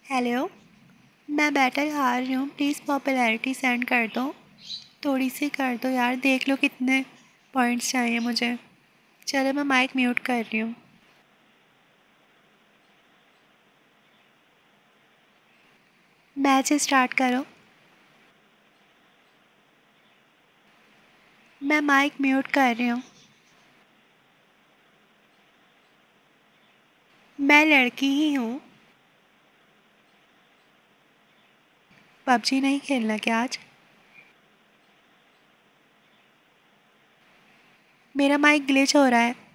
Hello. मैं battle हार रही हूँ, प्लीज़ पॉपुलैरिटी सेंड कर दो, थोड़ी सी कर दो यार, देख लो कितने पॉइंट्स चाहिए मुझे। चलो मैं माइक म्यूट कर रही हूँ। मैच स्टार्ट करो। मैं माइक म्यूट कर रही हूँ। मैं लड़की ही हूँ। पबजी नहीं खेलना क्या आज? मेरा माइक ग्लिच हो रहा है।